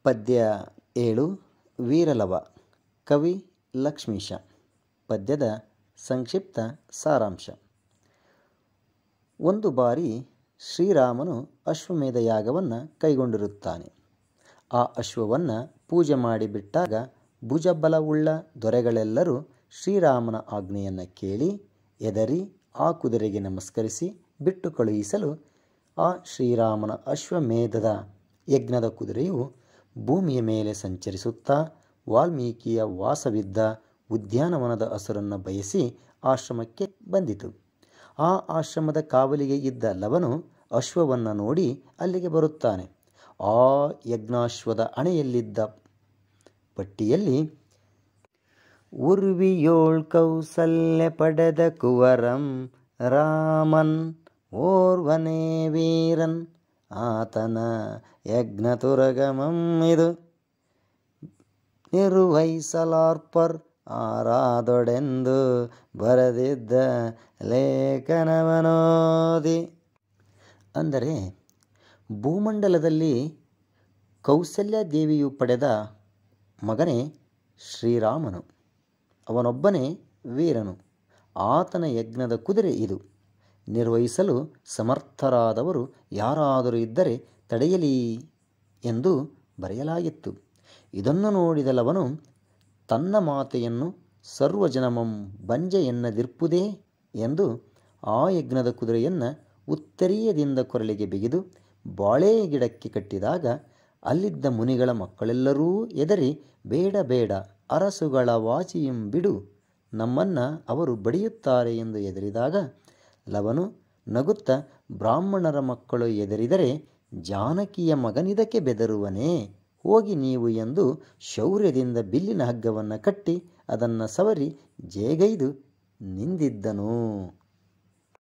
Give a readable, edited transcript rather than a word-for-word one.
ಪದ್ಯ 7 ವೀರಲವ. ಕವಿ ಲಕ್ಷ್ಮೀಶ. ಪದ್ಯದ ಸಂಕ್ಷಿಪ್ತ ಸಾರಾಂಶ. ಒಂದು ಬಾರಿ ಶ್ರೀರಾಮನು ಅಶ್ವಮೇಧ ಯಾಗವನ್ನು ಕೈಗೊಂಡಿರುತ್ತಾನೆ. ಆ ಅಶ್ವವನ್ನು ಪೂಜೆ ಮಾಡಿಬಿಟ್ಟಾಗ ಭುಜಬಲವುಳ್ಳ ದೊರೆಗಳೆಲ್ಲರೂ ಶ್ರೀರಾಮನ ಆಜ್ಞೆಯನ್ನು ಕೇಳಿ ಎದರಿ ಆ ಕುದುರೆಗೆ ನಮಸ್ಕರಿಸಿ ಬಿಟ್ಟು ಕಳುಹಿಸಲು ಆ ಶ್ರೀರಾಮನ ಅಶ್ವಮೇಧದ ಯಜ್ಞದ ಕುದುರೆಯು ಭೂಮಿಯ ಮೇಲೆ ಸಂಚರಿಸುತ್ತಾ ವಾಲ್ಮೀಕಿಯ ವಾಸವಿದ್ದ ಉದ್ಯಾನವನದ ಹಸುರನ್ನು ಬಯಸಿ ಆಶ್ರಮಕ್ಕೆ ಬಂದಿತು. ಆ ಆಶ್ರಮದ ಕಾವಲಿಗೆ ಇದ್ದ ಲವನು ಅಶ್ವವನ್ನು ನೋಡಿ ಅಲ್ಲಿಗೆ ಬರುತ್ತಾನೆ. ಆ ಯಜ್ಞಾಶ್ವದ ಹಣೆಯಲ್ಲಿದ್ದ ಪಟ್ಟಿಯಲ್ಲಿ ಉರ್ವಿಯೋಳ್ ಕೌಸಲ್ಯ ಪಡೆದ ಕುವರಂ ರಾಮನ್ ಓರ್ವನೇ ವೀರನ್ ಆತನ ಯಜ್ಞ ತುರಗಮಂ ಇದು ನಿರ್ವಹಿಸಲಾರ್ಪರ್ ಆರಾದೊಡೆಂದು ಬರೆದಿದ್ದ ಲೇಖನವನೋದಿ. ಅಂದರೆ ಭೂಮಂಡಲದಲ್ಲಿ ಕೌಸಲ್ಯ ದೇವಿಯು ಪಡೆದ ಮಗನೇ ಶ್ರೀರಾಮನು. ಅವನೊಬ್ಬನೇ ವೀರನು. ಆತನ ಯಜ್ಞದ ಕುದುರೆ ಇದು. ನಿರ್ವಹಿಸಲು ಸಮರ್ಥರಾದವರು ಯಾರಾದರೂ ಇದ್ದರೆ ತಡೆಯಲಿ ಎಂದು ಬರೆಯಲಾಗಿತ್ತು. ಇದನ್ನು ನೋಡಿದ ಲವನು ತನ್ನ ಮಾತೆಯನ್ನು ಸರ್ವಜನಮಂ ಬಂಜೆ ಎನ್ನದಿರ್ಪುದೇ ಎಂದು ಆ ಯಜ್ಞದ ಕುದುರೆಯನ್ನು ಉತ್ತರೀಯದಿಂದ ಕೊರಳಿಗೆ ಬಿಗಿದು ಬಾಳೆ ಗಿಡಕ್ಕೆ ಕಟ್ಟಿದಾಗ ಅಲ್ಲಿದ್ದ ಮುನಿಗಳ ಮಕ್ಕಳೆಲ್ಲರೂ ಎದರಿ ಬೇಡ ಬೇಡ ಅರಸುಗಳ ವಾಚಿಯಂ ಬಿಡು, ನಮ್ಮನ್ನು ಅವರು ಬಡಿಯುತ್ತಾರೆ ಎಂದು ಎದರಿದಾಗ ಲವನು ನಗುತ್ತಾ ಬ್ರಾಹ್ಮಣರ ಮಕ್ಕಳು ಎದರಿದರೆ ಜಾನಕಿಯ ಮಗನಿದಕ್ಕೆ ಬೆದರುವನೇ, ಹೋಗಿ ನೀವು ಎಂದು ಶೌರ್ಯದಿಂದ ಬಿಲ್ಲಿನ ಹಗ್ಗವನ್ನು ಕಟ್ಟಿ ಅದನ್ನು ಸವರಿ ಜೇಗೈದು ನಿಂದಿದ್ದನು.